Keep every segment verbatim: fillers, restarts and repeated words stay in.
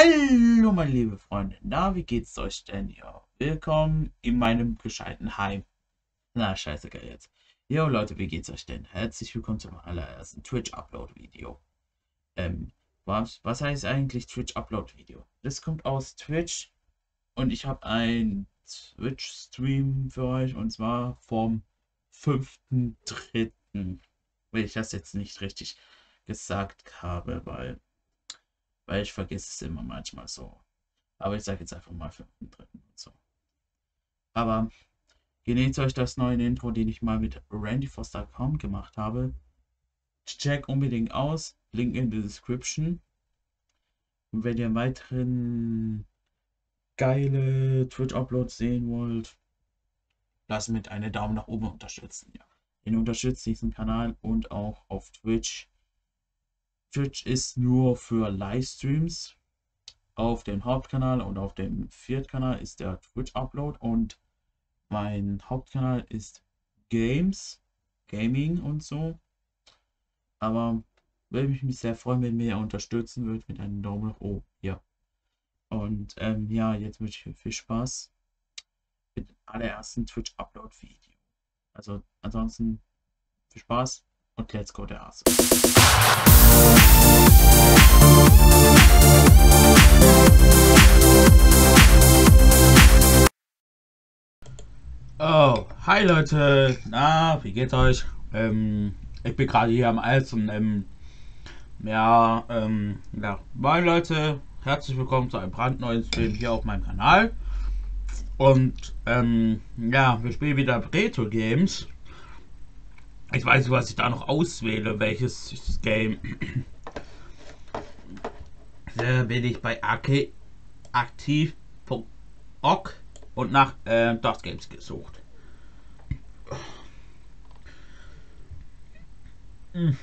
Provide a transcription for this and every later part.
Hallo meine liebe Freunde, na, wie geht's euch denn? Ja, willkommen in meinem gescheiten Heim. Na, scheißegal jetzt. Jo Leute, wie geht's euch denn? Herzlich willkommen zum allerersten Twitch-Upload-Video. Ähm, was, was heißt eigentlich Twitch-Upload-Video? Das kommt aus Twitch und ich habe einen Twitch-Stream für euch und zwar vom fünften dritten Wenn ich das jetzt nicht richtig gesagt habe, weil... Weil ich vergesse es immer manchmal so. Aber ich sage jetzt einfach mal fünften dritten und so. Aber genießt euch das neue Intro, den ich mal mit Randy Foster Punkt com gemacht habe. Check unbedingt aus. Link in der Description. Und wenn ihr weiteren geile Twitch-Uploads sehen wollt, lasst mit einem Daumen nach oben unterstützen. Ja. Ihr unterstützt diesen Kanal und auch auf Twitch. Twitch ist nur für Livestreams. Auf dem Hauptkanal und auf dem Viertkanal ist der Twitch-Upload und mein Hauptkanal ist Games, Gaming und so. Aber würde mich sehr freuen, wenn ihr unterstützen würdet mit einem Daumen nach oben. Ja. Und ähm, ja, jetzt wünsche ich viel Spaß mit dem allerersten Twitch-Upload-Video. Also ansonsten viel Spaß und let's go der Ass. Oh, hi Leute, na, wie geht's euch? Ähm, ich bin gerade hier am Eis und ähm, ja, ähm, ja, moin Leute, herzlich willkommen zu einem brandneuen Stream hier auf meinem Kanal. Und ähm, ja, wir spielen wieder Retro Games. Ich weiß nicht, was ich da noch auswähle, welches Game. Da bin ich bei aktiv punkt org und nach äh, DOS Games gesucht. Hm.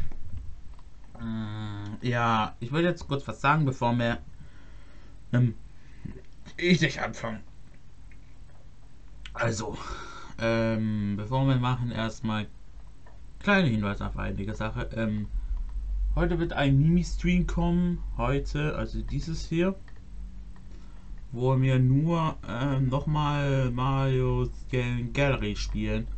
Ja, ich will jetzt kurz was sagen, bevor wir ähm, ich nicht anfangen. Also, ähm, bevor wir machen, erstmal kleine Hinweise auf einige Sache. Ähm, heute wird ein Mimi-Stream kommen, heute, also dieses hier, wo wir nur ähm, nochmal Mario Gallery spielen.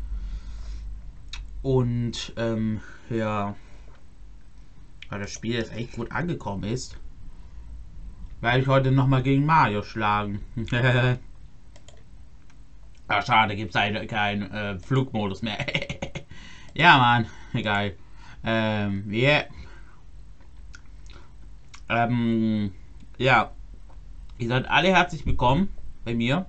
Und ähm, ja, weil das Spiel jetzt echt gut angekommen ist, werde ich heute nochmal gegen Mario schlagen. Ah, schade, gibt es keinen äh, Flugmodus mehr. Ja, Mann, egal. Ähm, yeah. Ähm, ja. Ihr seid alle herzlich willkommen bei mir.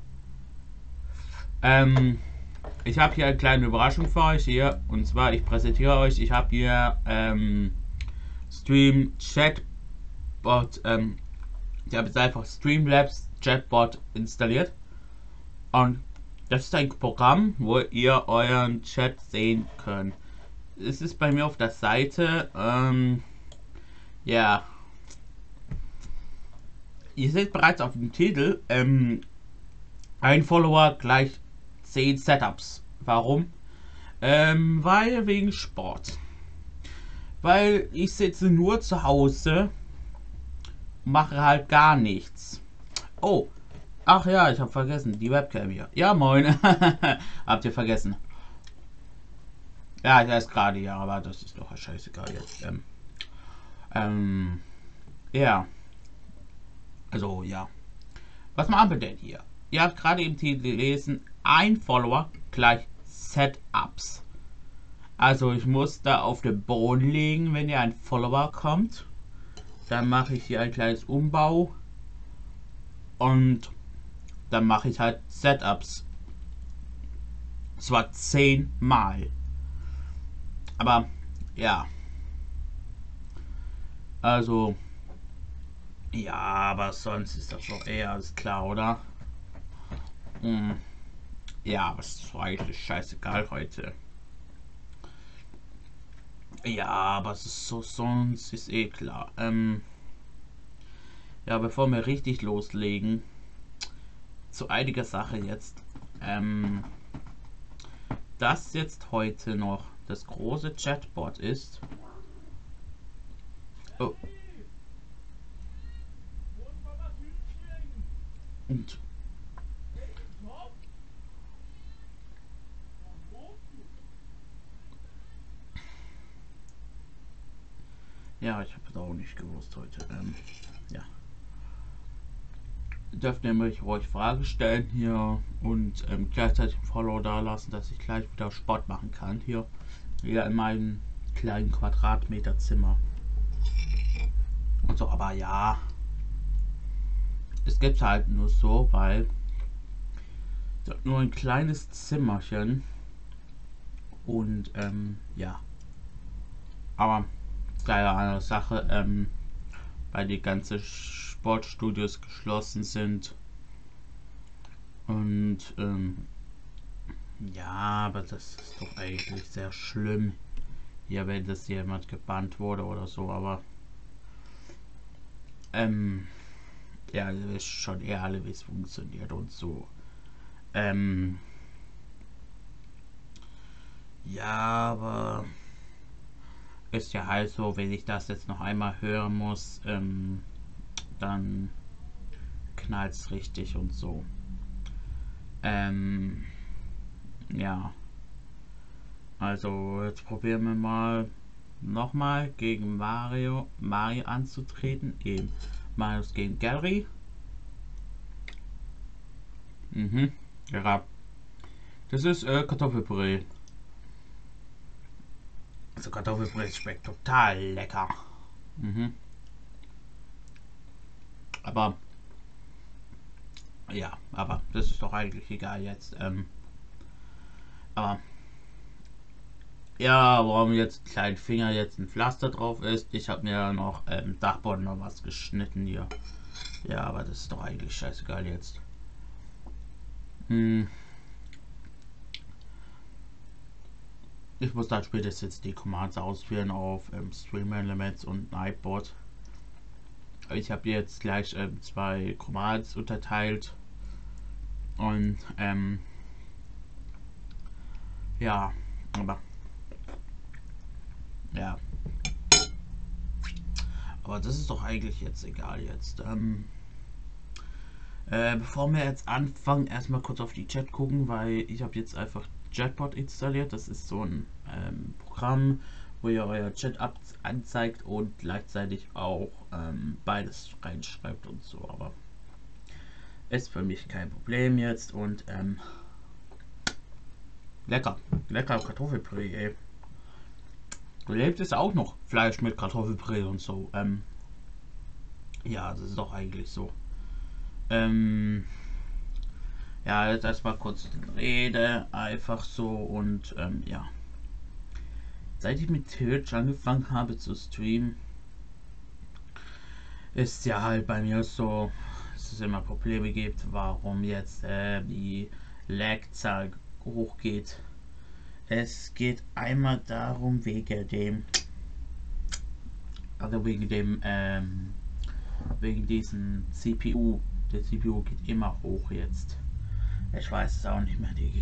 Ähm, ich habe hier eine kleine Überraschung für euch hier. Und zwar, ich präsentiere euch, ich habe hier ähm, Stream Chatbot, ähm, ich habe jetzt einfach Streamlabs Chatbot installiert. Und das ist ein Programm, wo ihr euren Chat sehen könnt. Es ist bei mir auf der Seite, ähm, ja. Ihr seht bereits auf dem Titel, ähm, ein Follower gleich zehn Setups. Warum? Ähm, weil wegen Sport. Weil ich sitze nur zu Hause, mache halt gar nichts. Oh, ach ja, ich habe vergessen, die Webcam hier. Ja, moin. Habt ihr vergessen? Ja, der ist gerade, ja, aber das ist doch scheißegal jetzt. Ähm, ähm, ja. Also, ja. Was machen wir denn hier? Ihr habt gerade im Titel gelesen, ein Follower gleich Setups. Also, ich muss da auf den Boden legen, wenn ihr ein Follower kommt. Dann mache ich hier ein kleines Umbau. Und dann mache ich halt Setups. Zwar zehnmal. Aber, ja. Also, ja, aber sonst ist das doch eher alles klar, oder? Hm. Ja, aber es ist eigentlich scheißegal heute. Ja, aber es ist so, sonst ist eh klar. Ähm, ja, bevor wir richtig loslegen, zu einiger Sache jetzt. Ähm, das jetzt heute noch das große Chatbot ist. Oh. Und ja, ich habe es auch nicht gewusst heute. Ähm, ja. Ihr dürft nämlich ruhig Fragen stellen hier und ähm, gleichzeitig ein Follow da lassen, dass ich gleich wieder Sport machen kann. Hier, hier in meinem kleinen Quadratmeter Zimmer. Und so, aber ja. Es gibt halt nur so, weil ich hab nur ein kleines Zimmerchen. Und ähm, ja. Aber keine andere Sache, ähm, weil die ganzen Sportstudios geschlossen sind. Und ähm, ja, aber das ist doch eigentlich sehr schlimm. Hier, wenn das jemand gebannt wurde oder so, aber ähm, ja, ihr wisst schon eher alle, wie es funktioniert und so. Ähm, ja, aber ist ja halt so, wenn ich das jetzt noch einmal hören muss, ähm, dann knallt's richtig und so. Ähm, ja. Also, jetzt probieren wir mal nochmal gegen Mario, Mario anzutreten. Eben Marius gegen Gallery. Mhm. Ja. Das ist äh, Kartoffelpüree. Also Kartoffelpüree schmeckt total lecker. Mhm. Aber ja, aber das ist doch eigentlich egal jetzt. Ähm, aber ja, warum jetzt kleinen Finger jetzt ein Pflaster drauf ist. Ich habe mir noch ähm, Dachboden noch was geschnitten hier. Ja, aber das ist doch eigentlich scheißegal jetzt. Hm. Ich muss dann spätestens die Commands ausführen auf ähm, Stream Elements und Nightbot. Ich habe jetzt gleich ähm, zwei Commands unterteilt. Und ähm, ja, aber ja. Aber das ist doch eigentlich jetzt egal jetzt. Ähm, äh, bevor wir jetzt anfangen, erstmal kurz auf die Chat gucken, weil ich habe jetzt einfach Chatbot installiert. Das ist so ein ähm, Programm, wo ihr euer Chat anzeigt und gleichzeitig auch ähm, beides reinschreibt und so. Aber ist für mich kein Problem jetzt und ähm, lecker, lecker Kartoffelpüree, ey. Gelebt ist auch noch Fleisch mit Kartoffelpüree und so. Ähm, ja, das ist doch eigentlich so. Ähm, ja, jetzt erstmal kurz Rede, einfach so und ähm, ja. Seit ich mit Twitch angefangen habe zu streamen, ist ja halt bei mir so, dass es immer Probleme gibt, warum jetzt äh, die Lag-Zahl hochgeht. Es geht einmal darum, wegen dem, also wegen dem, ähm, wegen diesem C P U. Der C P U geht immer hoch jetzt. Ich weiß es auch nicht mehr, Digi.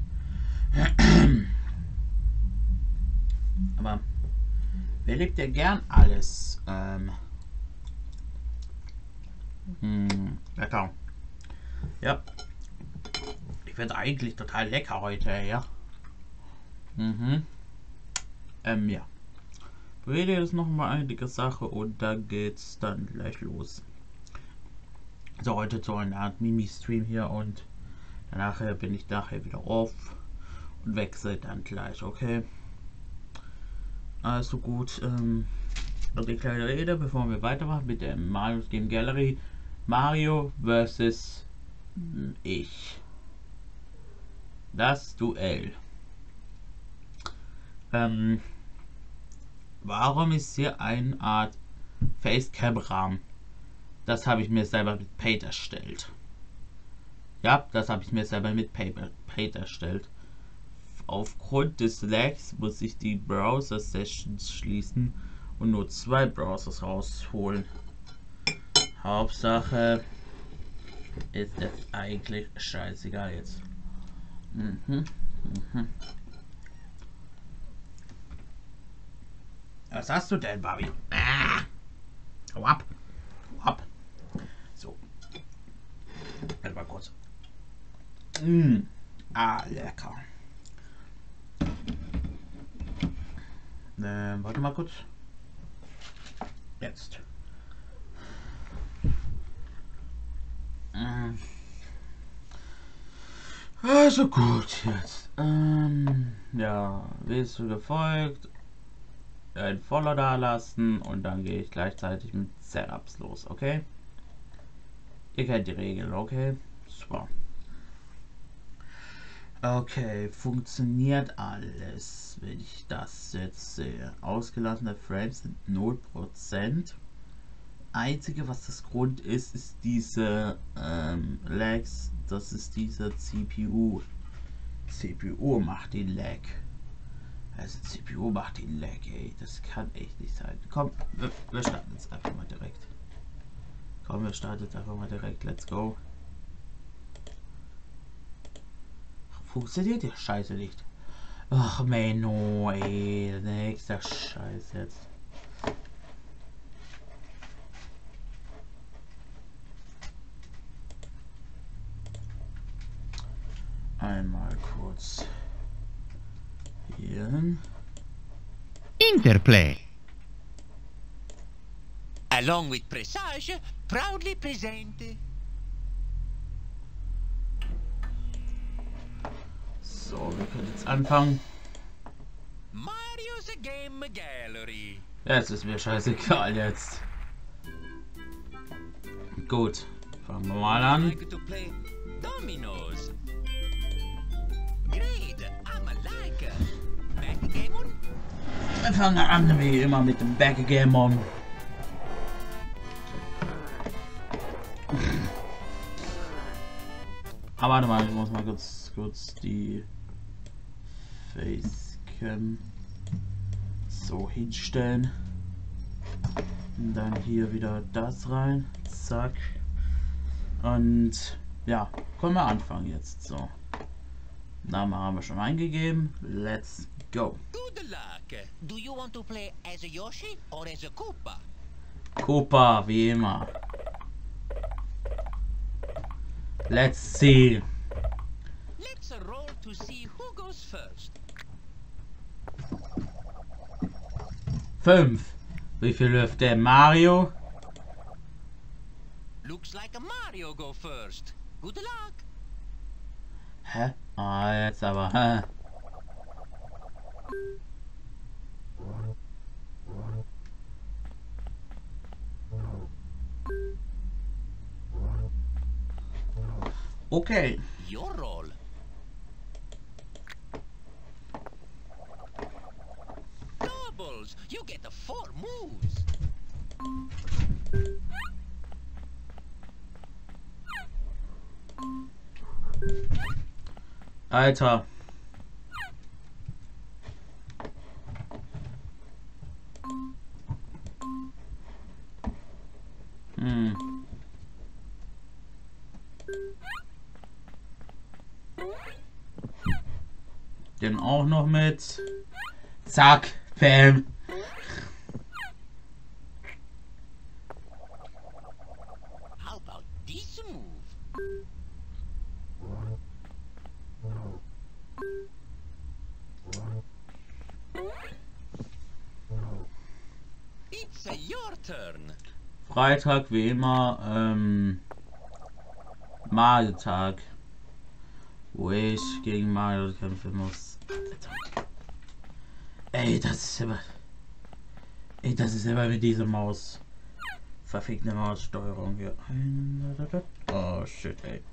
Aber wer lebt ja gern alles? Ähm, hm, lecker. Ja. Ich finde eigentlich total lecker heute, ja. Mhm. Ähm, ja. Rede ist noch mal einige Sache und dann geht's dann gleich los. Also heute so eine Art Mimi-Stream hier und danach bin ich nachher wieder auf und wechsle dann gleich, okay? Also gut, ähm, und die kleine Rede, bevor wir weitermachen mit der Mario Game Gallery. Mario versus ich. Das Duell. Ähm, warum ist hier eine Art Facecam-Rahmen? Das habe ich mir selber mit Paint erstellt. Ja, das habe ich mir selber mit Paint erstellt. Aufgrund des Lags muss ich die Browser-Sessions schließen und nur zwei Browsers rausholen. Hauptsache ist das eigentlich scheißegal jetzt. Mhm, mhm. Was hast du denn, Bobby? Ah! Hau ab! Hau ab! So. Mm. Ah, lecker. Ähm, warte mal kurz. Jetzt. Mm. Also gut, jetzt. Ähm, ja, wirst du gefolgt? Ein Follow da lassen und dann gehe ich gleichzeitig mit Setups los, okay? Ihr kennt die Regeln, okay? Super. Okay, funktioniert alles, wenn ich das jetzt sehe. Ausgelassene Frames sind null Prozent. Einzige, was das Grund ist, ist diese ähm, Lags. Das ist dieser C P U. C P U macht den Lag. Also C P U macht den Lag, ey. Das kann echt nicht sein. Komm, wir, wir starten jetzt einfach mal direkt. Komm, wir starten jetzt einfach mal direkt. Let's go. Funktioniert die Scheiße nicht. Ach, Menno, ey. Nächster Scheiß jetzt. Einmal kurz hier hin. Interplay. Along with Presage, proudly present. So, wir können jetzt anfangen. Mario's Game Gallery. Ja, es ist mir scheißegal jetzt. Gut, fangen wir mal an. Like to play dominoes. Great, I'm a like. Backgammon? Wir fangen an wie immer mit dem Backgammon. Aber warte mal, ich muss mal kurz, kurz die Facecam so hinstellen. Und dann hier wieder das rein. Zack. Und ja, können wir anfangen jetzt. So. Namen haben wir schon eingegeben. Let's go. Good luck. Do you want to play as a Yoshi or as a Koopa? Koopa, wie immer. Let's see. Let's roll to see who goes first. Fünf. Wie viel wirft der Mario? Looks like a Mario go first. Good luck. Hä? Ah, jetzt aber. Hä? Okay. Your roll. Doubles. You get the four moves. Alter. Hm. Den auch noch mit. Zack. Bam. How about this move? It's uh, your turn. Freitag wie immer. Ähm, Mario-Tag. Wo ich gegen Mario kämpfen muss. Ey, das ist immer. Ey, das ist immer mit dieser Maus. Verfickte Maussteuerung hier. Oh shit, ey.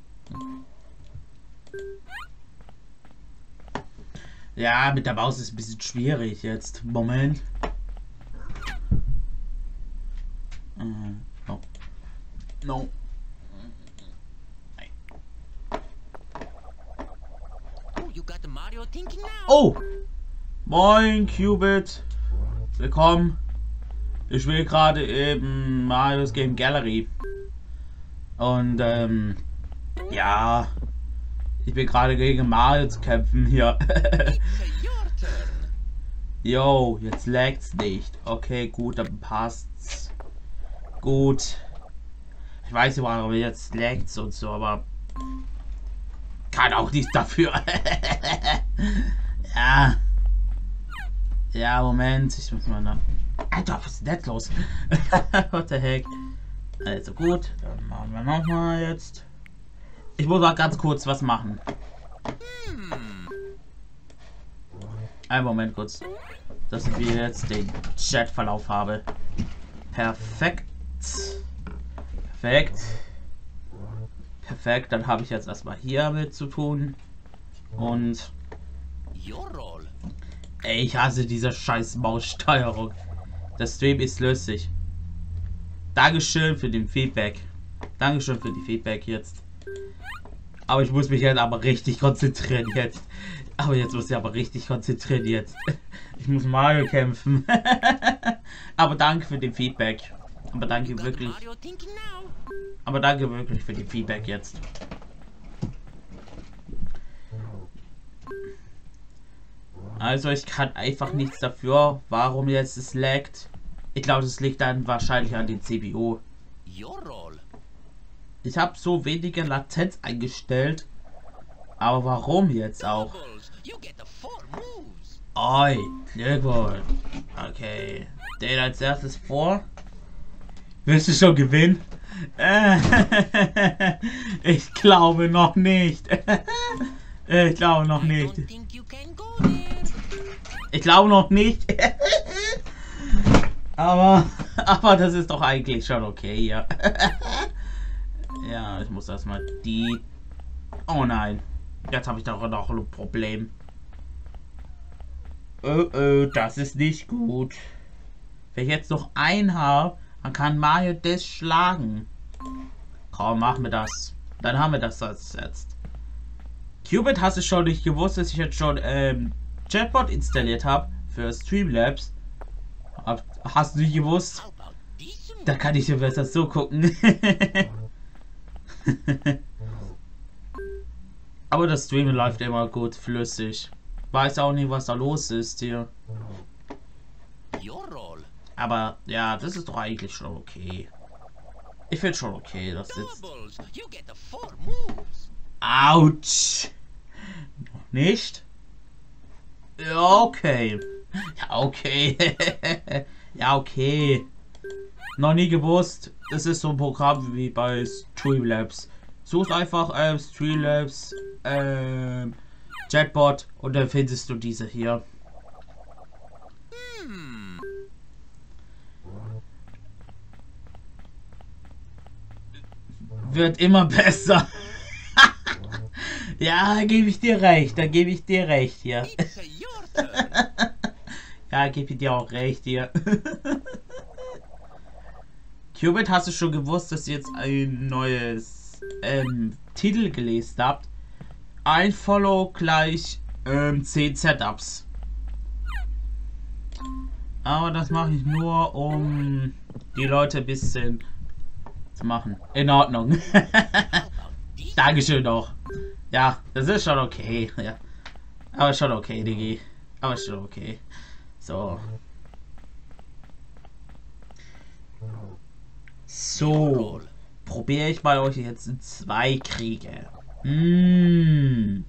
Ja, mit der Maus ist ein bisschen schwierig jetzt. Moment. Uh, no. No. Oh, you got Mario thinking now. Oh! Moin, Cubit. Willkommen. Ich will gerade eben Mario's Game Gallery. Und, ähm, ja. Ich bin gerade gegen Mario zu kämpfen hier. It's uh, your turn. Yo, jetzt lag's nicht. Okay, gut, dann passt's. Gut. Ich weiß nicht, warum jetzt lagt's und so, aber kann auch nichts dafür. Ja. Ja, Moment. Ich muss mal nach... Alter, was ist denn jetzt los? What the heck? Also gut, dann machen wir nochmal jetzt. Ich muss mal ganz kurz was machen. Einen Moment kurz. Dass ich jetzt den Chatverlauf habe. Perfekt. Perfekt. Perfekt, dann habe ich jetzt erstmal hier mit zu tun. Und... Ey, ich hasse diese scheiß Maussteuerung. Der Stream ist lustig. Dankeschön für den Feedback. Dankeschön für die Feedback jetzt. Aber ich muss mich jetzt aber richtig konzentrieren jetzt. Aber jetzt muss ich aber richtig konzentrieren jetzt. Ich muss Mario kämpfen. Aber danke für den Feedback. Aber danke wirklich. Aber danke wirklich für den Feedback jetzt. Also ich kann einfach nichts dafür, warum jetzt es laggt. Ich glaube, das liegt dann wahrscheinlich an den C P U. Ich habe so wenige Latenz eingestellt. Aber warum jetzt auch? Oi, Glückwunsch. Okay. Den als erstes vor. Willst du schon gewinnen? Ich glaube noch nicht. Ich glaube noch nicht. Ich glaube noch nicht. Aber, aber das ist doch eigentlich schon okay hier. Ja, ich muss erstmal die... Oh nein. Jetzt habe ich doch noch ein Problem. Oh, oh, das ist nicht gut. Wenn ich jetzt noch einen habe, dann kann Mario das schlagen. Komm, machen wir das. Dann haben wir das jetzt. Cubit, hast du schon nicht gewusst, dass ich jetzt schon ähm, Chatbot installiert habe für Streamlabs? Hast du nicht gewusst? Da kann ich dir besser so gucken. Aber das Streamen läuft immer gut flüssig. Weiß auch nicht, was da los ist hier. Aber ja, das ist doch eigentlich schon okay. Ich finde schon okay, das ist. Autsch! Noch nicht? Ja, okay. Ja, okay. Ja, okay. Noch nie gewusst. Das ist so ein Programm wie bei Streamlabs. Such einfach ähm, Streamlabs ähm, Chatbot und dann findest du diese hier. Hm. Wird immer besser. Ja, da gebe ich dir recht. Da gebe ich dir recht hier. Ja, gebe ich dir auch recht hier. Cubit, hast du schon gewusst, dass ihr jetzt ein neues ähm, Titel gelesen habt? Ein Follow gleich ähm, zehn Setups. Aber das mache ich nur, um die Leute ein bisschen zu machen. In Ordnung. Dankeschön doch. Ja, das ist schon okay. Ja. Aber schon okay, Digi. Aber schon okay. So. So. Probiere ich bei euch jetzt in zwei Kriege. Hm.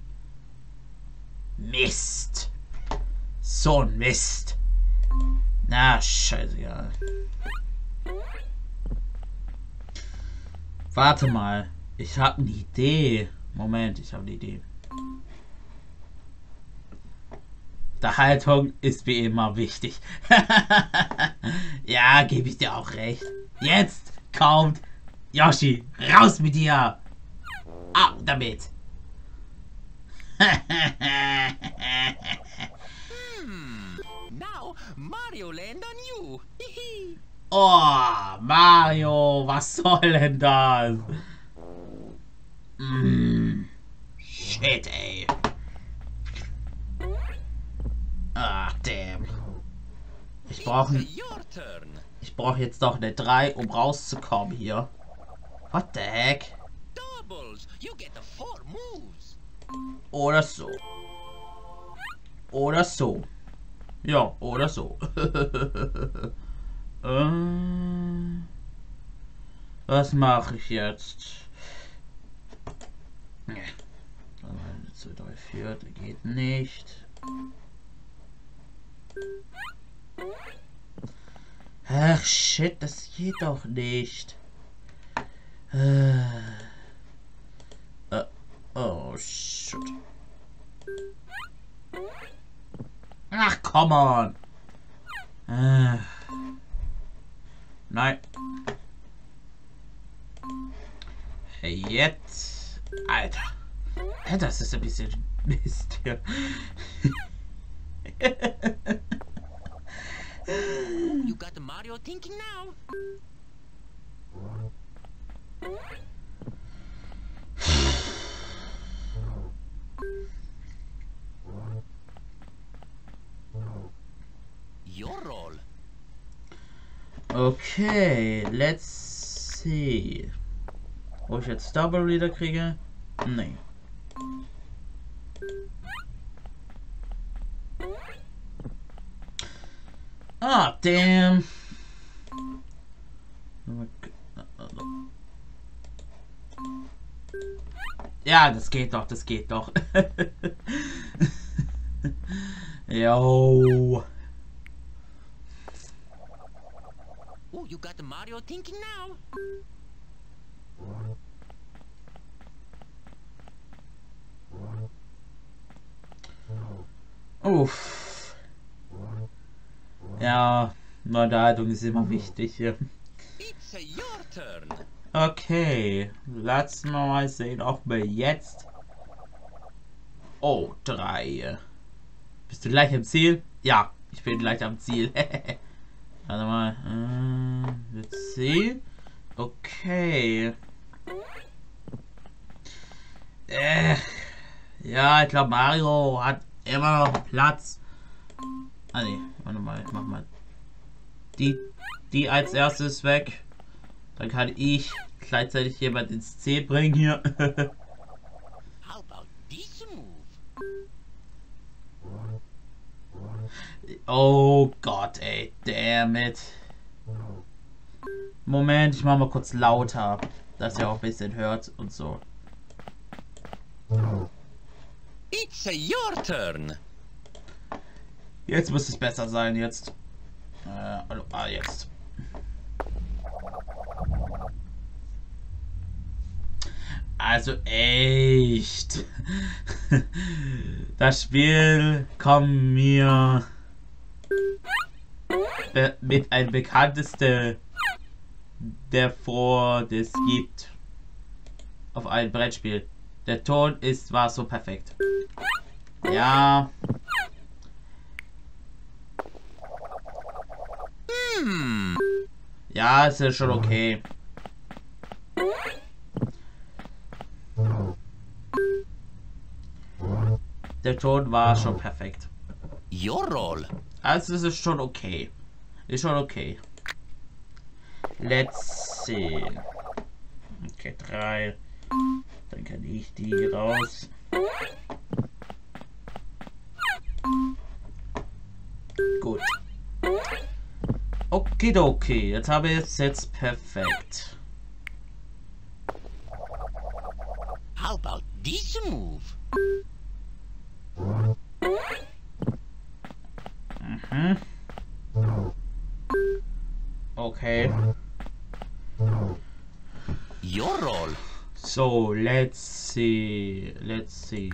Mist. So ein Mist. Na, scheißegal. Warte mal. Ich habe eine Idee. Moment, ich habe eine Idee. Unterhaltung ist wie immer wichtig. Ja, gebe ich dir auch recht. Jetzt kommt Yoshi. Raus mit dir. Ab damit. Hmm. Now Mario land on you. Oh, Mario, was soll denn das? Mm. Shit, ey. Ach, damn. Ich brauche Ich brauche jetzt doch eine drei, um rauszukommen hier. What the heck? Oder so. Oder so. Ja, oder so. äh, was mache ich jetzt? zwei, drei, vier, der geht nicht. Ach shit, das geht doch nicht. Äh, äh, oh shit. Ach, come on. Äh, nein. Jetzt. Alter. Das ist ein bisschen Mist hier. You got Mario thinking now. Your role. Okay, let's see. Ob ich jetzt Double wieder kriege? Nee. Ah, damn. Ja, das geht doch, das geht doch. Yo. Oh, you got Mario thinking now. Uff. Ja, Unterhaltung ist immer wichtig hier. It's your turn. Okay, lass mal sehen, ob wir jetzt... Oh, drei. Bist du gleich am Ziel? Ja, ich bin gleich am Ziel. Warte mal. Äh, let's see. Okay. Äh, ja, ich glaube Mario hat immer noch Platz. Ah ne, warte mal, ich mach mal die, die als erstes weg. Dann kann ich gleichzeitig jemand ins Ziel bringen hier. How about this move? Oh Gott, ey, damn it. Moment, ich mach mal kurz lauter, dass ihr auch ein bisschen hört und so. It's your turn. Jetzt muss es besser sein, jetzt. Äh, also, ah, jetzt. Also echt. Das Spiel kommt mir be mit ein bekannteste der vor das gibt auf ein Brettspiel. Der Ton ist war so perfekt. Ja. Hmm. Ja, ist ja schon okay. Der Ton war schon perfekt. Your role. Also es ist schon okay. Ist schon okay. Let's see. Okay, drei. Dann kann ich die raus. Gut. Okidoki. Jetzt habe ich es jetzt perfekt. How about this move? Mhm. Okay. Your role. So, let's see. Let's see.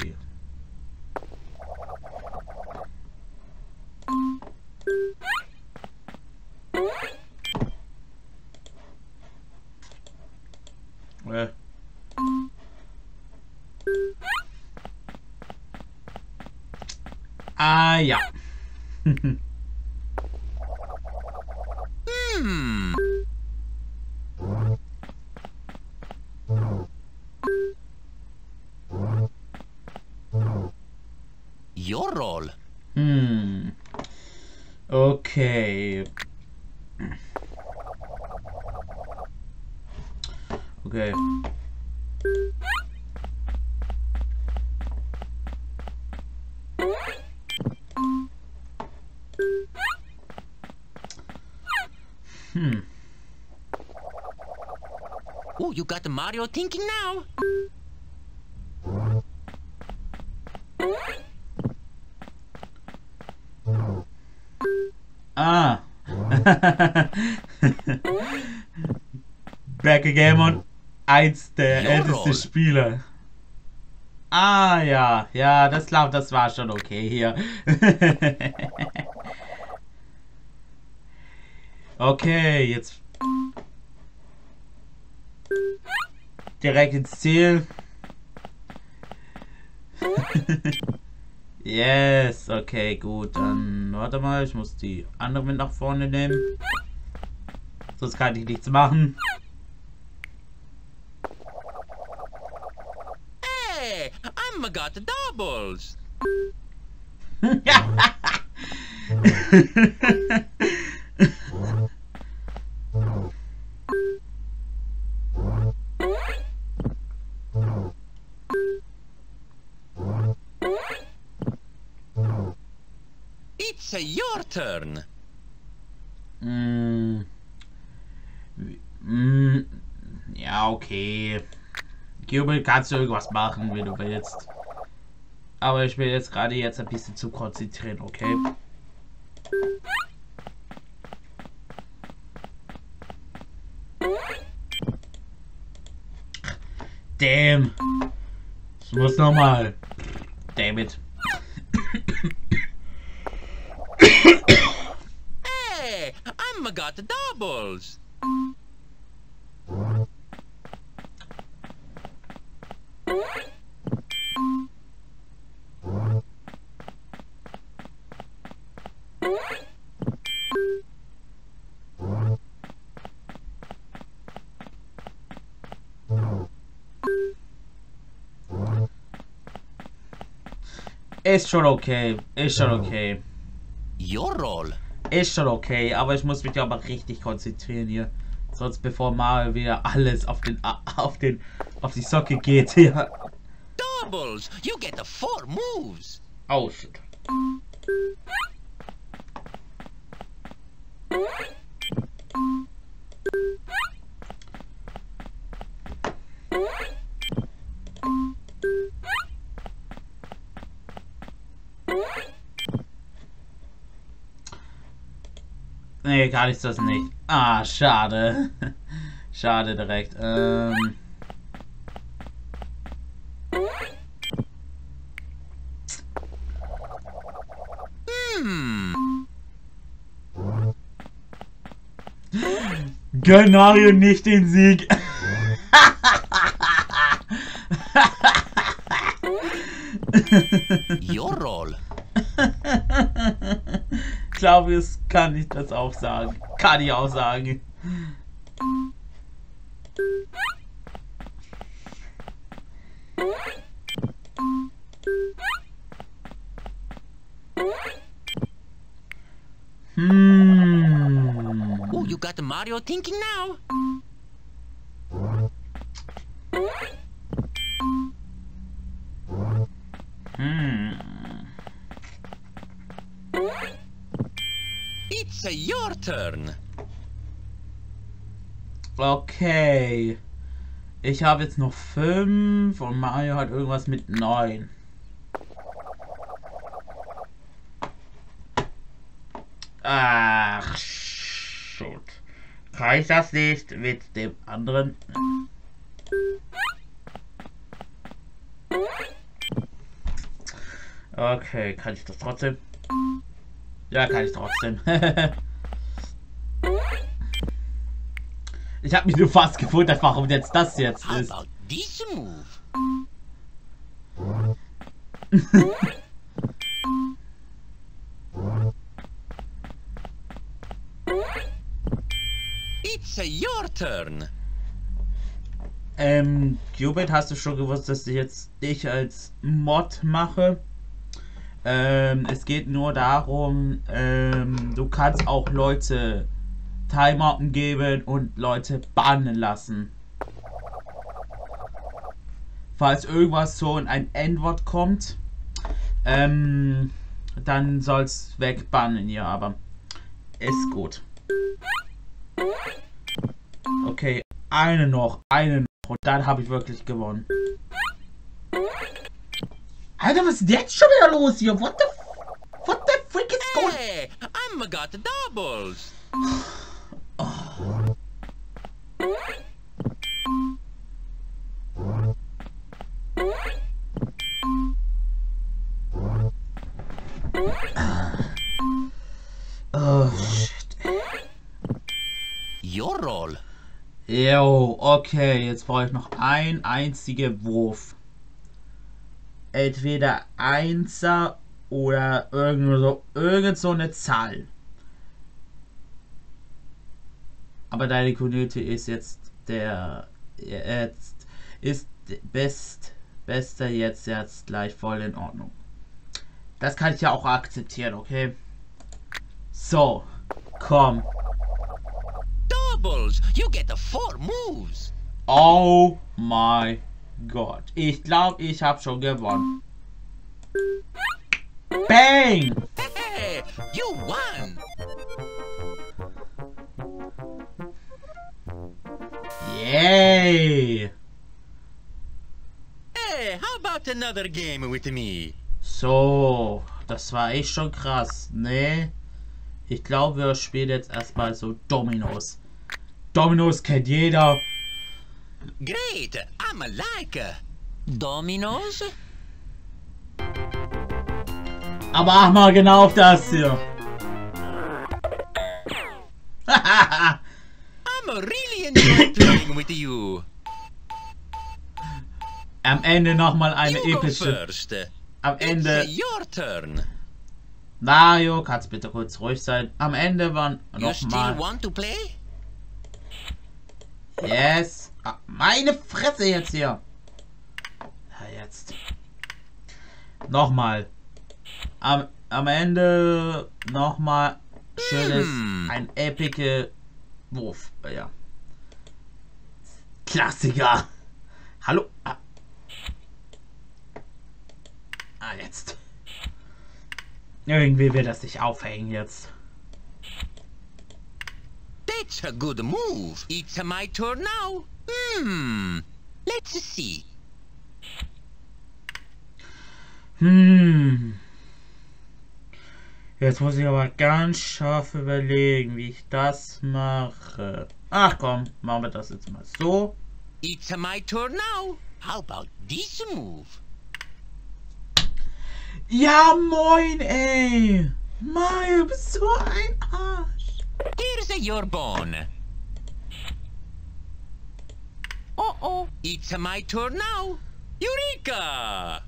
Äh. Ah, ja. Hmm. Your role. Hmm. Okay. Okay. Hmm. Oh, you got Mario thinking now. Backgammon, eins der ältesten Spieler. Ah ja, ja, das glaube, das war schon okay hier. Okay, jetzt direkt ins Ziel. Yes, okay, gut. Dann warte mal, ich muss die andere mit nach vorne nehmen. Sonst kann ich nichts machen. Hey, I'm got doubles. It's your turn. Mm. Mm. Ja, okay. Cubit, kannst du irgendwas machen, wie du willst. Aber ich will jetzt gerade jetzt ein bisschen zu konzentrieren, okay? Damn. Ich muss nochmal. Damn it. Hey, I'm got doubles. Ist schon okay. Ist schon okay. Your roll. Ist schon okay, aber ich muss mich aber richtig konzentrieren hier. Sonst bevor mal wieder alles auf den auf den auf die Socke geht hier. Doubles. You get the four moves. Oh shit. Nee, gar nicht das nicht. Ah, schade. Schade direkt. Ähm. Hmm. Gönn Mario nicht den Sieg. Your roll. Ich glaube, es kann ich das auch sagen. Kann ich auch sagen. Hmm. Oh, you got Mario thinking now. Hmm. It's your turn. Okay. Ich habe jetzt noch fünf und Mario hat irgendwas mit neun. Ach, shoot. Kann ich das nicht mit dem anderen? Okay, kann ich das trotzdem? Ja, kann ich trotzdem. Ich habe mich nur fast gewundert, warum jetzt das jetzt How ist. about this move? It's your turn. Ähm, Cubit, hast du schon gewusst, dass ich jetzt dich als Mod mache? Ähm, es geht nur darum, ähm, du kannst auch Leute Timeouten geben und Leute bannen lassen. Falls irgendwas so in ein N-Wort kommt, ähm, dann soll's wegbannen, ja, aber ist gut. Okay, eine noch, eine noch und dann habe ich wirklich gewonnen. Alter, was ist jetzt schon wieder los hier? What the, what the frick is going? Hey, I'm got doubles. Oh. Oh, shit. Your roll. Jo, okay, jetzt brauche ich noch ein einziger Wurf. Entweder Einser oder irgend so, irgend so eine Zahl. Aber deine Kunete ist jetzt der jetzt ist best bester jetzt jetzt gleich voll in Ordnung. Das kann ich ja auch akzeptieren, okay? So, komm. Doubles. You get the four moves. Oh my God. Ich glaube, ich habe schon gewonnen. Bang! Hey, you won. Yay! Hey, how about another game with me? So, das war echt schon krass, ne? Ich glaube, wir spielen jetzt erstmal so Dominos. Dominos kennt jeder. Great. I'm a like. Dominoes? Aber mach mal genau auf das hier. I'm really enjoying playing with you. Am Ende nochmal eine You go epische. first. Am It's Ende. your turn. Mario, kannst bitte kurz ruhig sein. Am Ende waren You still nochmal. want to play? Yes. Ah, meine Fresse jetzt hier. Ja, jetzt. Nochmal. Am, am Ende nochmal schönes, Hm. ein epische Wurf. Ja. Klassiker. Hallo. Ah. ah, jetzt. Irgendwie will das sich aufhängen jetzt. That's a good move. It's my turn now. Hmm. Let's see. Hm. Jetzt muss ich aber ganz scharf überlegen, wie ich das mache. Ach komm, machen wir das jetzt mal so. It's my turn now. How about this move? Ja, moin, ey. Mario, bist so ein Arsch. Here's your bone. Oh, oh. It's my turn now. Eureka!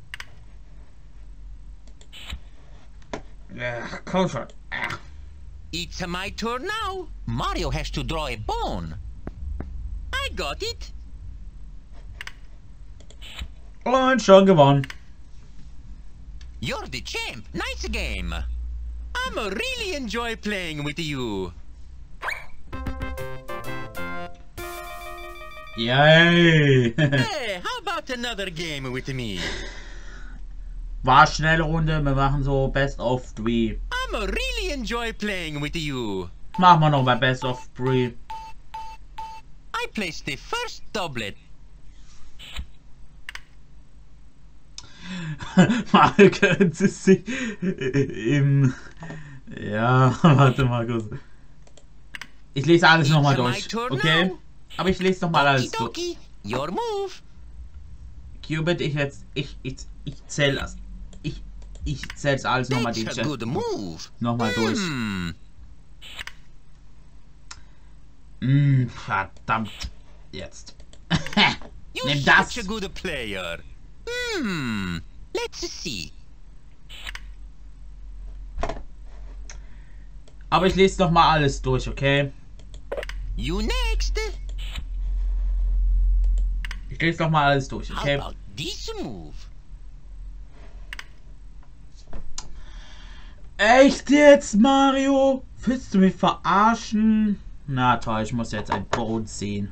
Ach, komm schon. Ach. It's my turn now. Mario has to draw a bone. I got it. Und schon gewonnen. You're the champ. Nice game. I'm really enjoy playing with you. Yay. Hey, how about another game with me? War schnelle Runde, wir machen so Best of Three. I'm really enjoy playing with you. Machen wir noch mal Best of Three. I placed the first doublet. Mal können Sie sich im... Ja, warte mal kurz. Ich lese alles nochmal durch, okay? Aber ich lese nochmal alles durch. Okie dokie, your move. Cubit, ich jetzt... Ich, ich, ich zähle das. Ich, ich zähle alles nochmal That's durch. a good move. Nochmal durch. Hmm. Mm, verdammt. Jetzt. You Nimm das. such a good player. Hmm. Let's see. Aber ich lese noch mal alles durch, okay? You next. Ich lese noch mal alles durch, How okay? about this move? Echt jetzt, Mario? Willst du mich verarschen? Na toll, ich muss jetzt ein Boden ziehen.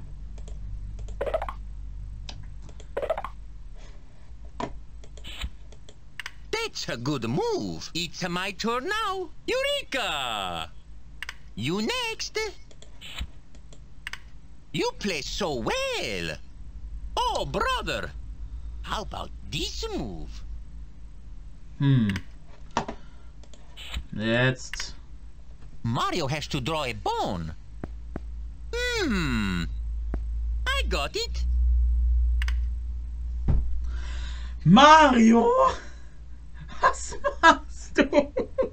That's a good move. It's my turn now. Eureka! You next. You play so well. Oh, brother. How about this move? Hm. Jetzt. Mario has to draw a bone. Hmm. I got it. Mario! Was machst du?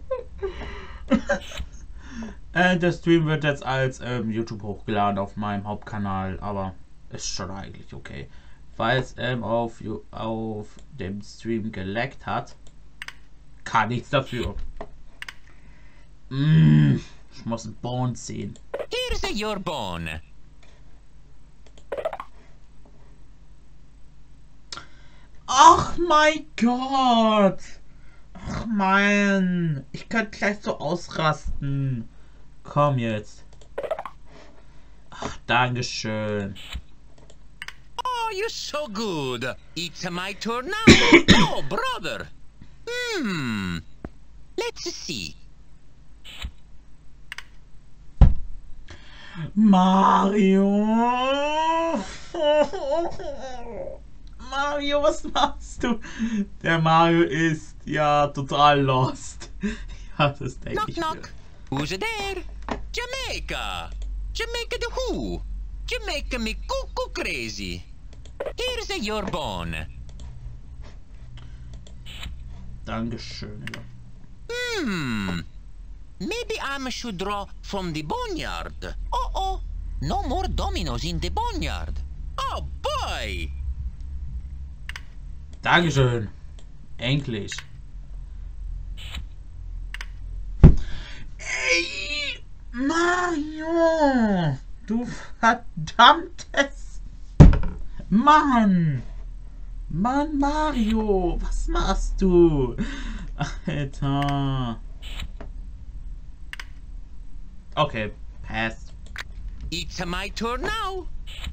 äh, der Stream wird jetzt als ähm, YouTube hochgeladen auf meinem Hauptkanal, aber ist schon eigentlich okay. Falls ähm, auf, auf dem Stream geleckt hat, kann nichts dafür. Mm, ich muss einen Bone ziehen. Here's your bone. Ach mein Gott! Ach man! Ich könnte gleich so ausrasten. Komm jetzt. Ach, Dankeschön. Oh, you're so good. It's my turn now. Oh, brother. Hmm. Let's see. Mario! Mario, was machst du? Der Mario ist ja total lost. Ja, das denke Knock, ich knock. mir. Who's there? Jamaica. Jamaica the who? Jamaica me cuckoo crazy. Here's your bone. Dankeschön. Ja. Hmm. Maybe I should draw from the boneyard. Oh oh. No more dominoes in the boneyard. Oh boy. Dankeschön. Endlich. Ey, Mario! Du verdammtes... Mann! Mann, Mario! Was machst du? Alter. Okay, pass. It's my turn now.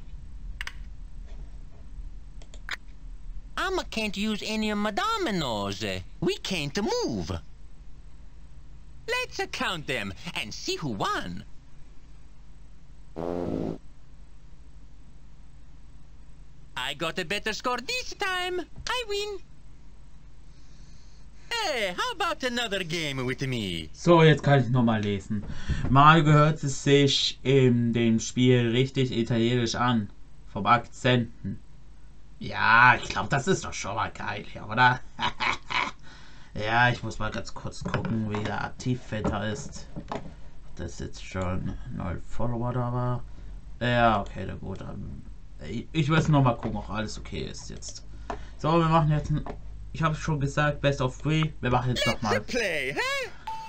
I can't use any of my dominoes. We can't move. Let's count them and see who won. I got a better score this time. I win. Hey, how about another game with me? So, jetzt kann ich nochmal lesen. Mario gehört es sich in dem Spiel richtig italienisch an. Vom Akzenten. Ja, ich glaube, das ist doch schon mal geil hier, oder? Ja, ich muss mal ganz kurz gucken, wie der Aktivfilter ist. Das ist jetzt schon null Follower da war. Ja, okay, na gut. Ich will noch mal gucken, ob alles okay ist jetzt. So, wir machen jetzt ein... Ich habe schon gesagt, Best of Three. Wir machen jetzt noch mal. Play, huh?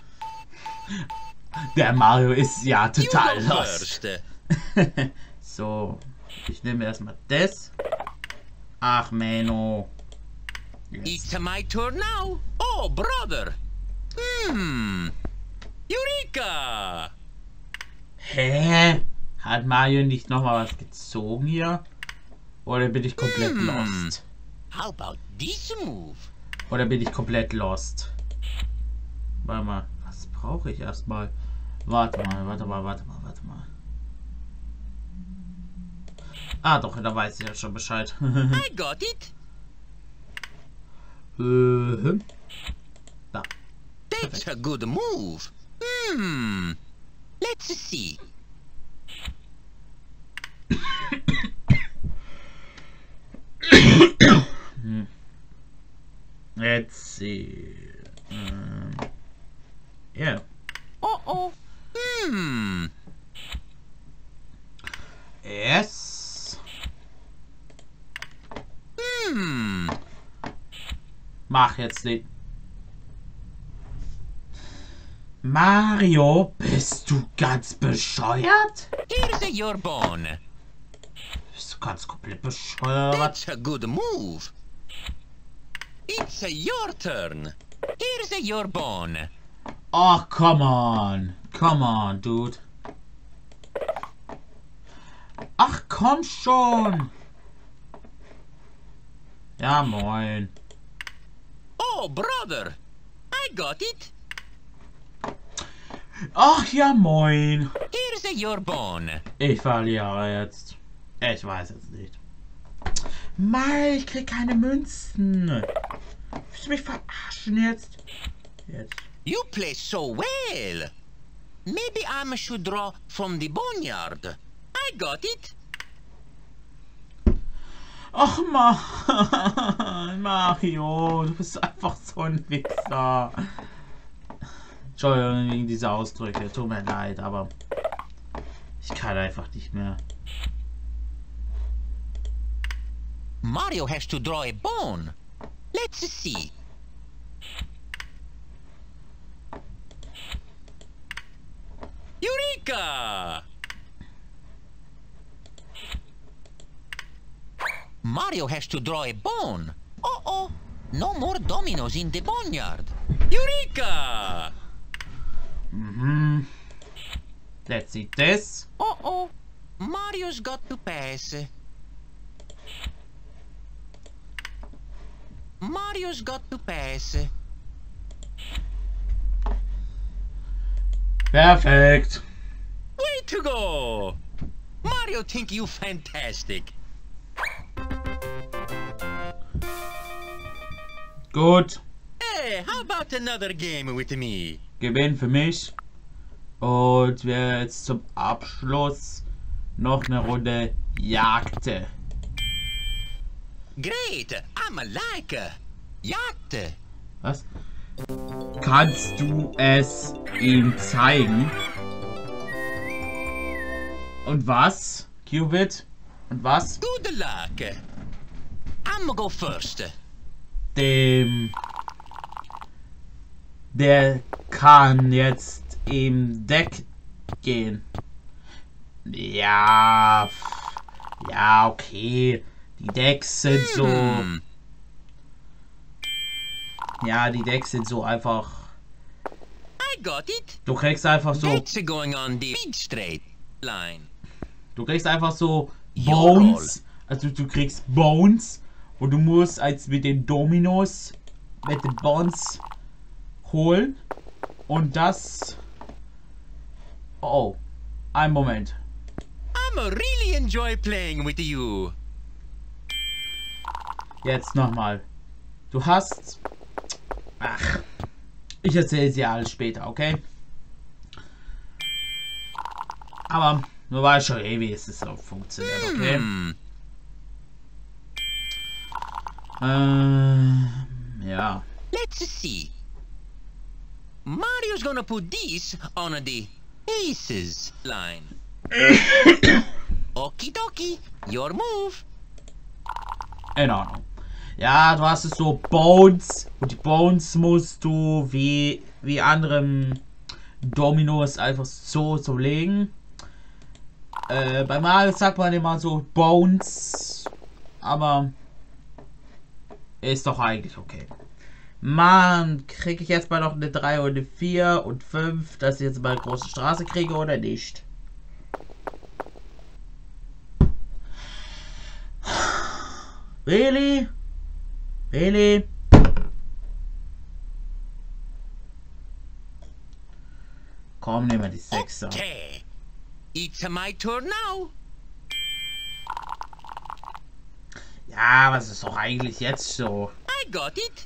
Der Mario ist ja total lost. So, ich nehme erstmal das. Ach, Menno. Yes. It's my turn now. Oh, brother. Hmm. Eureka! Hä? Hat Mario nicht nochmal was gezogen hier? Oder bin ich komplett hmm. lost? How about this move? Oder bin ich komplett lost? Warte mal, was brauche ich erstmal? Warte mal, warte mal, warte mal, warte mal. Ah, doch, da weiß ich ja schon Bescheid. I got it. äh, da. That's a good move. Hmm. Let's see. Let's see. Um, yeah. Uh oh. Hmm. Yes. Hmm. Mach jetzt nicht. Mario, bist du ganz bescheuert? Here's your bone. Bist du ganz komplett bescheuert? That's a good move. It's your turn. Here's your bone. Oh, come on. Come on, dude. Ach, komm schon. Ja, moin. Oh, brother. I got it. Ach, ja, moin. Here's your bone. Ich verliere jetzt. Ich weiß jetzt nicht. Mann, ich krieg keine Münzen. Willst du mich verarschen jetzt? Jetzt. You play so well. maybe I should draw from the boneyard. I got it. Ach Mann, Mario, du bist einfach so ein Wichser. Entschuldigung wegen dieser Ausdrücke, tut mir leid, aber ich kann einfach nicht mehr. Mario has to draw a bone. Let's see. Eureka! Mario has to draw a bone. Uh-oh, no more dominoes in the boneyard. Eureka! Mm-hmm. Let's see this. Uh-oh, Mario's got to pass. Mario's got to pass. Perfekt. Way to go! Mario think you fantastic. Gut. Hey, how about another game with me? Gewinn für mich. Und wir jetzt zum Abschluss noch eine Runde Jagd. Great, I'm a like. Jagd. Was? Kannst du es ihm zeigen? Und was? Cupid? Und was? Good luck. I'm go first. Dem... Der kann jetzt im Deck gehen. Ja... Ja, okay. Die Decks sind so... Hmm. Ja, die Decks sind so einfach... I got it. Du kriegst einfach so... That's going on the big straight line. Du kriegst einfach so Bones. Also du kriegst Bones. Und du musst als mit den Dominos mit den Bones holen. Und das... Oh. Ein Moment. I'm a really enjoy playing with you. Jetzt nochmal. Du hast... Ach. Ich erzähle es dir alles später, okay? Aber du weißt schon eh, wie es so funktioniert, okay? Hmm. Äh, ja. Let's see. Mario's gonna put this on the aces line. Okie dokie, your move. In Ordnung. Ja, du hast es so Bones. Und die Bones musst du wie, wie anderen Dominos einfach so, so legen. Äh, bei Mario sagt man immer so Bones. Aber ist doch eigentlich okay. Mann, kriege ich jetzt mal noch eine drei und eine vier und fünf, dass ich jetzt mal eine große Straße kriege oder nicht? Really? Really? Komm, nehmen wir die Sechser. Okay. It's my turn now. Ja, was ist doch eigentlich jetzt so? I got it.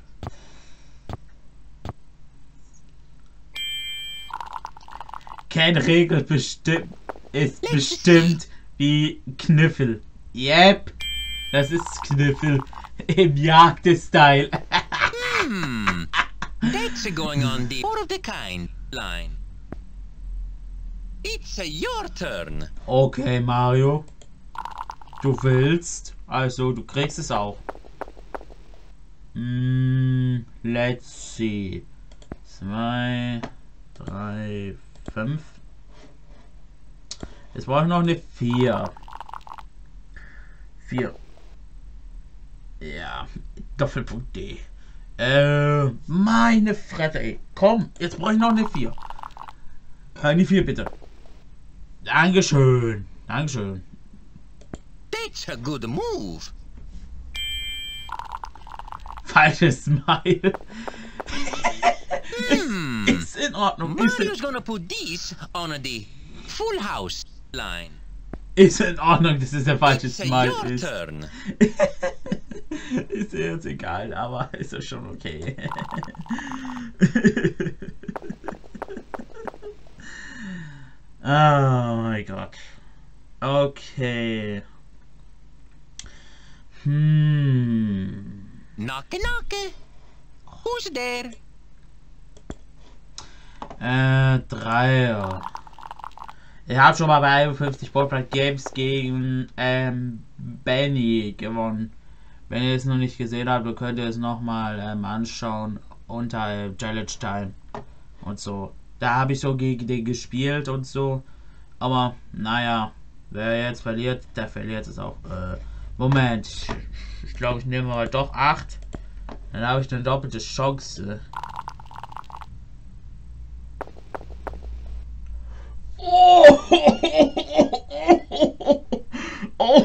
Keine Regel bestimmt ist bestimmt wie Kniffel. Yep, das ist Kniffel im Jagd-Style. Hmm. That's going on the four of the kind line. It's your turn. Okay, Mario. Du willst, also du kriegst es auch. Mm, let's see. Zwei, drei, fünf. Jetzt brauche ich noch eine vier. Vier. Ja, Doppelpunkt D. Äh, meine Fresse, ey. Komm, jetzt brauche ich noch eine vier. Eine vier, bitte. Dankeschön. Dankeschön. That's a good move. Falsches Smile. Hmm. Ist in Ordnung. Ist in, Mario's gonna put this on the full house line. ist in Ordnung, dass es der falsche It's Smile your ist. turn. Ist mir jetzt egal, aber ist ja schon okay. Oh mein Gott. Okay. Hm. Knocke, knocke. Who's there? Äh, Dreier. Ich habe schon mal bei einundfünfzig Ballpark Games gegen ähm, Benny gewonnen. Wenn ihr es noch nicht gesehen habt, dann könnt ihr es nochmal ähm, anschauen unter äh, Challenge Time und so. Da habe ich so gegen den gespielt und so. Aber naja, wer jetzt verliert, der verliert es auch. Äh, Moment, ich, ich glaube, ich nehme mal doch acht. Dann habe ich eine doppelte Chance. Oh! Oh!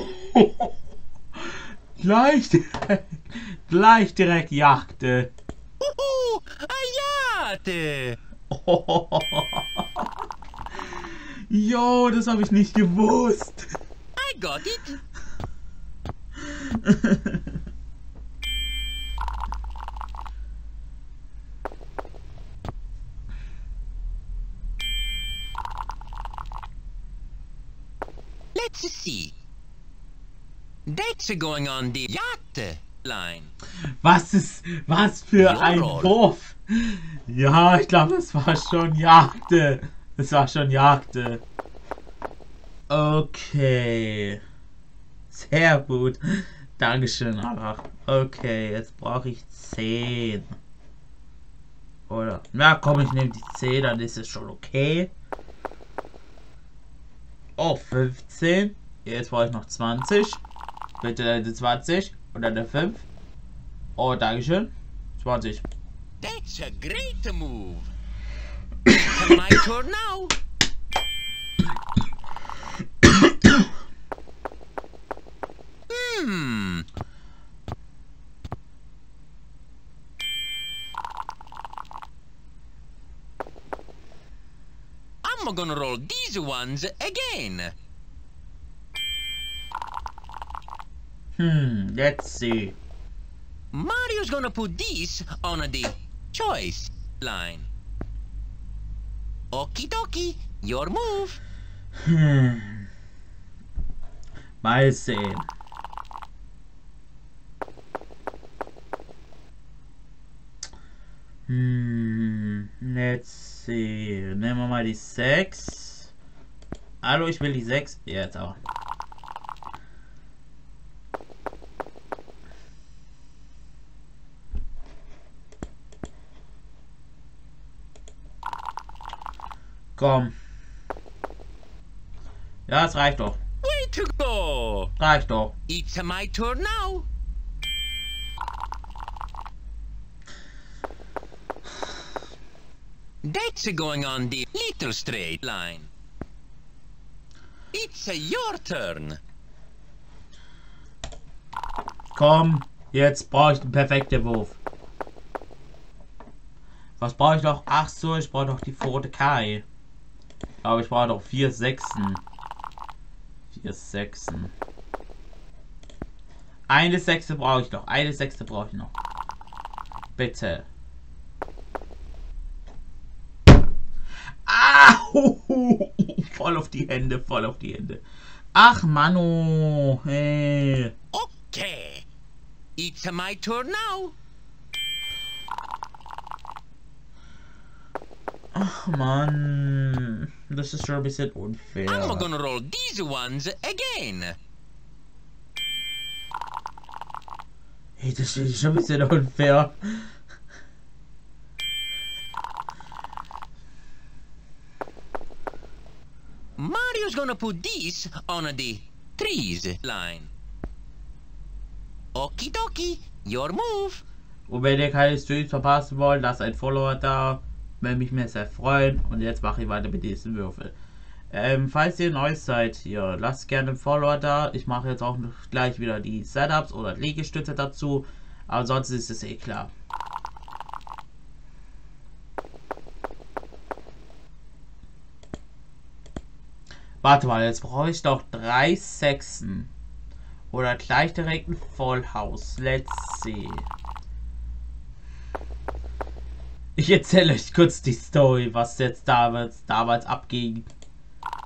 Gleich direkt, gleich direkt Jagde. Uhu, Ayate. Oh. Jo, das habe ich nicht gewusst. I got it. Let's see. That's going on the yacht line. Was ist, was für ein Wurf. Ja, ich glaube, das war schon Jagde. Das war schon Jagde. Okay. Sehr gut. Dankeschön, aber okay, jetzt brauche ich zehn. Oder? Na komm, ich nehme die zehn, dann ist es schon okay. Oh, fünfzehn. Jetzt brauche ich noch zwanzig. Bitte eine zwanzig. Und eine fünf. Oh, Dankeschön. zwanzig. That's a great move. It's my turn now. Hmm. I'm gonna roll these ones again. Hmm, let's see. Mario's gonna put these on the choice line. Okie dokie, your move. Hmm. Mal sehen. Hmm, let's see. Nehmen wir mal die sechs. Hallo, ich will die sechs. Jetzt aber. Komm. Ja, es reicht doch. Way to go. Reicht doch. It's my turn now. That's going on the little straight line. It's your turn. Komm, jetzt brauche ich den perfekten Wurf. Was brauche ich noch? Ach so, ich brauche noch die Pfote Kai. Aber ich brauche doch vier Sechsen. Vier Sechsen. Eine Sechste brauche ich noch. Eine Sechste brauche ich noch. Bitte. Ah! Voll auf die Hände, voll auf die Hände. Ach, Manu. Hey. Okay. It's my turn now. Ach, Mann. Das ist schon ein bisschen unfair. I'm gonna roll these ones again. Hey, das ist schon ein bisschen unfair. Mario's gonna put these on the trees line. Okie dokie, your move. Und wenn ihr keine Streams verpassen wollt, lasst ein Follower da. Würde mich mir sehr freuen. Und jetzt mache ich weiter mit diesen Würfel. Ähm, falls ihr neu seid hier, lasst gerne ein Follower da. Ich mache jetzt auch noch gleich wieder die Setups oder Liegestütze dazu. Aber sonst ist es eh klar. Warte mal, jetzt brauche ich doch drei Sechsen. Oder gleich direkt ein Vollhaus. Let's see. Ich erzähle euch kurz die Story, was jetzt damals, damals abging.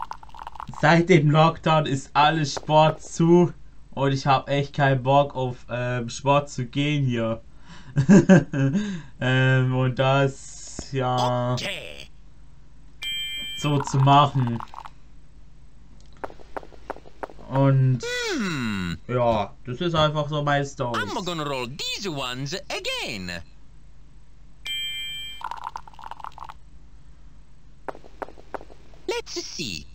seit dem Lockdown ist alles Sport zu und ich habe echt keinen Bock auf ähm, Sport zu gehen hier. ähm, und das ja Okay. so zu machen. Und Hmm. ja, das ist einfach so meine Story. I'm gonna roll these ones again. Let's see.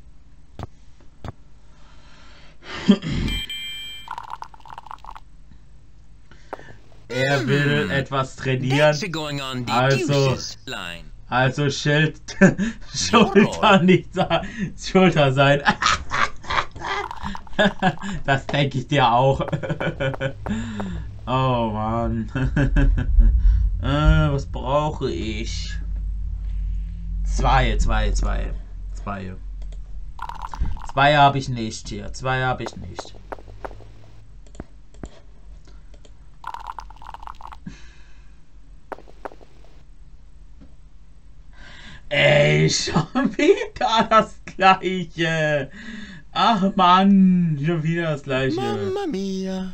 Er will etwas trainieren. That's going on the Also, deuces line. also Schild, Schulter nicht sein, Schulter sein. Das denke ich dir auch. Oh Mann. äh, was brauche ich? Zwei, zwei, zwei. Zwei. Zwei habe ich nicht hier. Zwei habe ich nicht. Ey, schon wieder das gleiche. Ach Mann, schon wieder das gleiche. Mamma mia.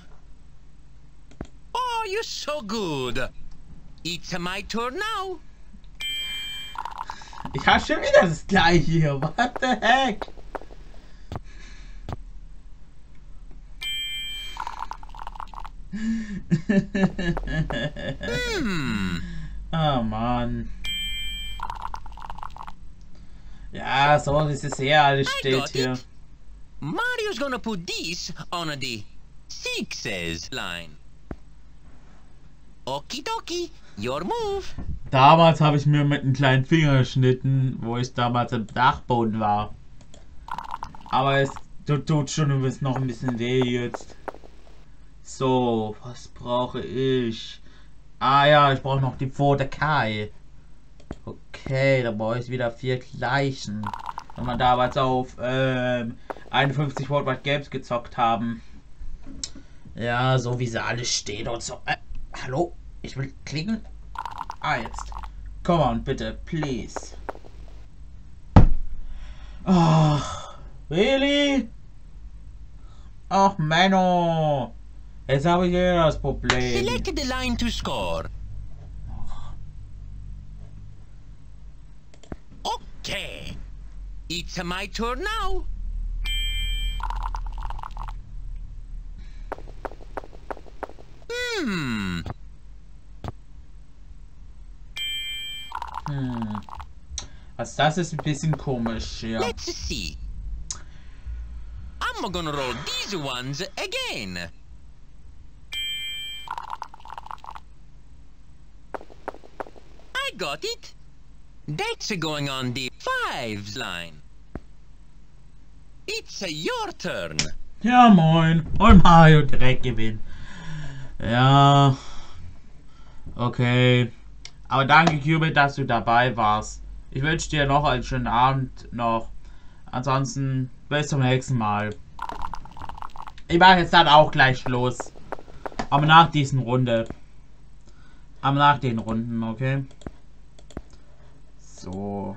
Oh, you're so good. It's my turn now. Ich habe schon wieder das gleiche hier. What the heck? Hmm. Oh Mann. Ja, so wie es hier alles steht hier. Mario's gonna put this on the sixes line. Okie dokie, your move. Damals habe ich mir mit einem kleinen Finger geschnitten, wo ich damals im Dachboden war. Aber es tut, tut schon ein bisschen, noch ein bisschen weh jetzt. So, was brauche ich? Ah ja, ich brauche noch die Pfote Kai. Okay, da brauche ich wieder vier gleichen. Wenn wir damals auf ähm, einundfünfzig Worldwide Games gezockt haben. Ja, so wie sie alles steht und so. Äh, hallo? Ich will klicken. Ah, jetzt. Come on, bitte, please. Ach, really? Ach, Menno. Jetzt habe ich hier das Problem. Select the line to score. Okay. It's my turn now. Hmm. Hm. Was das ist ein bisschen komisch, ja. Let's see. I'm gonna roll these ones again. I got it. That's going on the fives line. It's your turn. Ja, moin. Und Mario direkt gewinnen. Ja. Okay. Aber danke, Cupid, dass du dabei warst. Ich wünsche dir noch einen schönen Abend noch. Ansonsten bis zum nächsten Mal. Ich mache jetzt dann auch gleich Schluss. Aber nach diesen Runde. Aber nach den Runden, okay? So.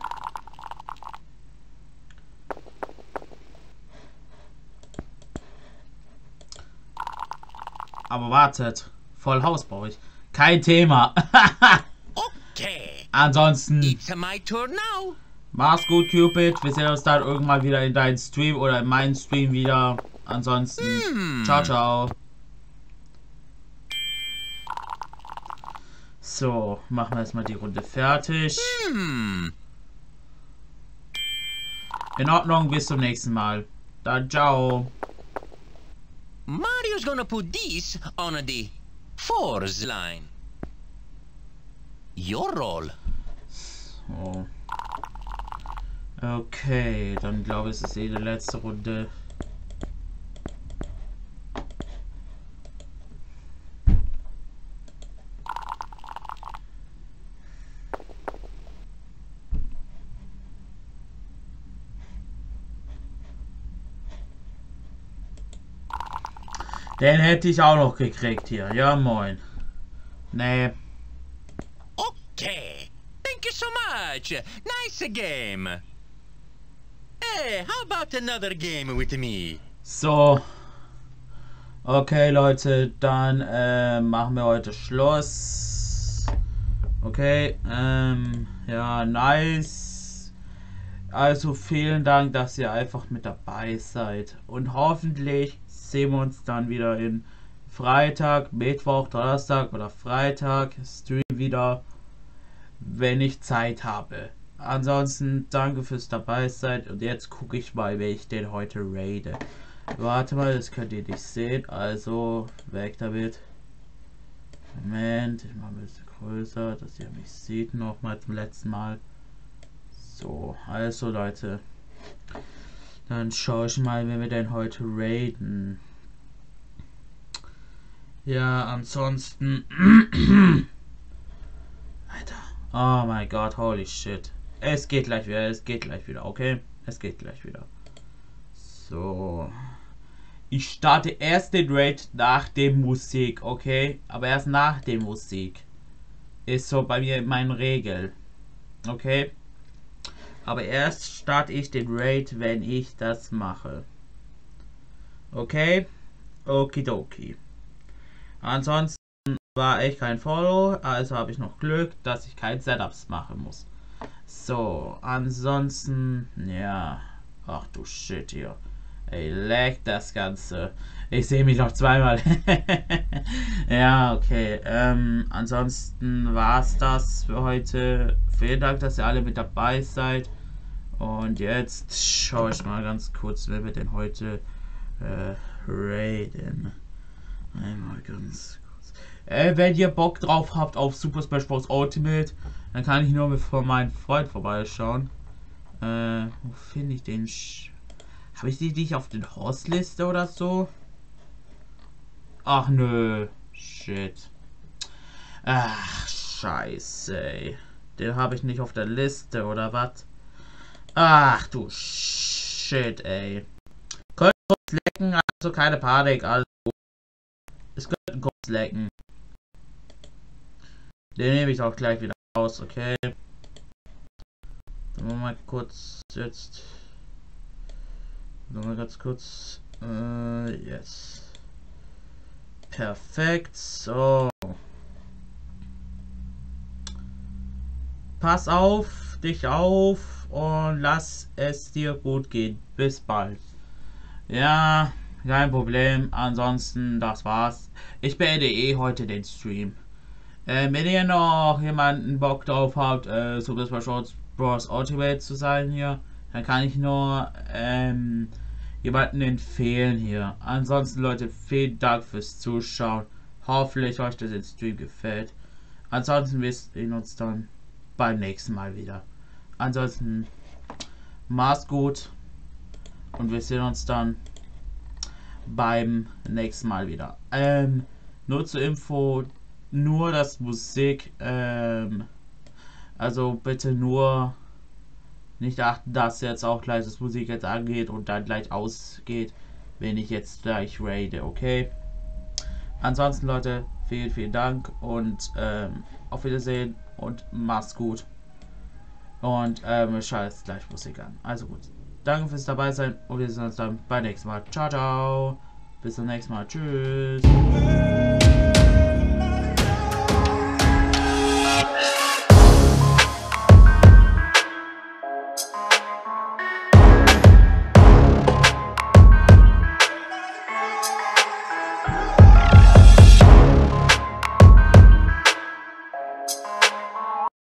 Aber wartet. Voll Haus brauche ich. Kein Thema. Okay. Ansonsten. It's my turn now. Mach's gut, Cupid. Wir sehen uns dann irgendwann wieder in deinem Stream oder in meinem Stream wieder. Ansonsten. Hmm. Ciao, ciao. So, machen wir erstmal die Runde fertig. Hmm. In Ordnung, bis zum nächsten Mal. Dann ciao. Mario's gonna put this on the fours line. Your roll. So. Okay, dann glaube ich, es ist eh die letzte Runde. Den hätte ich auch noch gekriegt hier. Ja, moin. Nee. Okay. Thank you so much. Nice game. Hey, how about another game with me? So. Okay, Leute, dann äh, machen wir heute Schluss. Okay, ähm, ja, nice. Also vielen Dank, dass ihr einfach mit dabei seid. Und hoffentlich sehen wir uns dann wieder in Freitag, Mittwoch, Donnerstag oder Freitag. Stream wieder, wenn ich Zeit habe. Ansonsten danke fürs dabei sein. Und jetzt gucke ich mal, wer ich denn heute raide. Warte mal, das könnt ihr nicht sehen. Also, weg damit. Moment, ich mache ein bisschen größer, dass ihr mich seht. Nochmal zum letzten Mal. So, also Leute. Dann schaue ich mal, wenn wir denn heute raiden. Ja, ansonsten. Alter. Oh mein Gott, holy shit. Es geht gleich wieder, es geht gleich wieder, okay? Es geht gleich wieder. So. Ich starte erst den Raid nach dem Musik, okay? Aber erst nach dem Musik. Ist so bei mir meine Regel. Okay? Aber erst starte ich den Raid, wenn ich das mache. Okay? Okidoki. Ansonsten war echt kein Follow, also habe ich noch Glück, dass ich kein Setups machen muss. So, ansonsten, ja. Ach du Shit hier. Ey, lag das Ganze. Ich sehe mich noch zweimal. Ja, okay. Ähm, ansonsten war es das für heute. Vielen Dank, dass ihr alle mit dabei seid. Und jetzt schaue ich mal ganz kurz, wer wir denn heute äh, raiden. Einmal ganz kurz. Äh, wenn ihr Bock drauf habt auf Super Smash Bros. Ultimate, dann kann ich nur mit von meinem Freund vorbeischauen. Äh, wo finde ich den? Sch Habe ich die nicht auf den Horsliste oder so? Ach nö. Shit. Ach, scheiße, ey. Den habe ich nicht auf der Liste oder was? Ach du Shit, ey. Könnt kurz lecken, also keine Panik, also. Es könnten kurz lecken. Den nehme ich auch gleich wieder raus, okay? Dann mal kurz jetzt. Nochmal ganz kurz. Äh, yes. Perfekt. So. Pass auf dich auf und lass es dir gut gehen. Bis bald. Ja, kein Problem. Ansonsten, das war's. Ich beende eh heute den Stream. Äh, wenn ihr noch jemanden Bock drauf habt, äh, Super Smash Bros. Ultimate zu sein hier, dann kann ich nur ähm, jemanden empfehlen hier. Ansonsten Leute, vielen Dank fürs Zuschauen. Hoffentlich euch das im Stream gefällt. Ansonsten wir sehen uns dann beim nächsten Mal wieder. Ansonsten macht's gut und wir sehen uns dann beim nächsten Mal wieder. Ähm, nur zur Info, nur das Musik, ähm, also bitte nur nicht achten, dass jetzt auch gleich das Musik jetzt angeht und dann gleich ausgeht, wenn ich jetzt gleich raide, okay? Ansonsten Leute, vielen, vielen Dank und ähm, auf Wiedersehen und macht's gut. Und ähm, ich schalte jetzt gleich Musik an. Also gut. Danke fürs dabei sein und wir sehen uns dann beim nächsten Mal. Ciao, ciao. Bis zum nächsten Mal. Tschüss.